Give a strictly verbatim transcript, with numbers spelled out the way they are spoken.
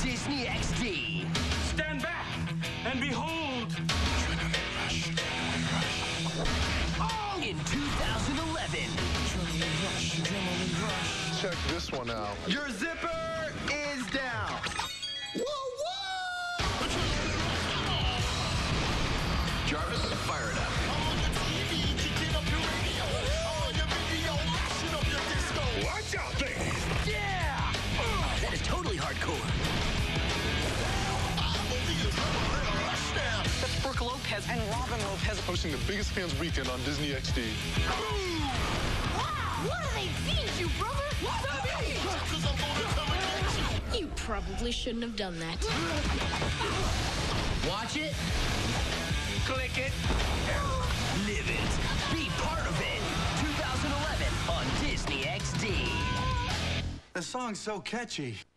Disney X D. Stand back and behold. Oh! In two thousand eleven. Check this one out. Your zipper is down. Whoa, whoa! Jarvis, fire it up. Watch out there. Yeah! Uh, that is totally hardcore. That's Brooke Lopez and Robin Lopez Hosting the biggest fans weekend on Disney X D. Wow! What do they feed you, brother? What's up, You probably shouldn't have done that. Watch it. Click it. Live it. Be part of it. two thousand eleven on Disney X D. The song's so catchy.